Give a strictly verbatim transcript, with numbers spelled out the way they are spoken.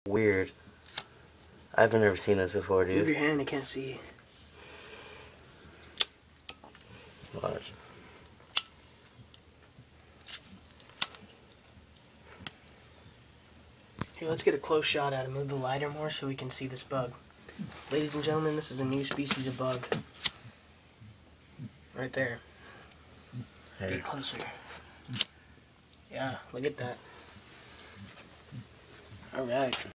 Weird. I've never seen this before, dude. Move your hand, I can't see. Watch. Here, let's get a close shot at it. Move the lighter more so we can see this bug. Ladies and gentlemen, this is a new species of bug. Right there. Hey. Get closer. Yeah, look at that. Alright.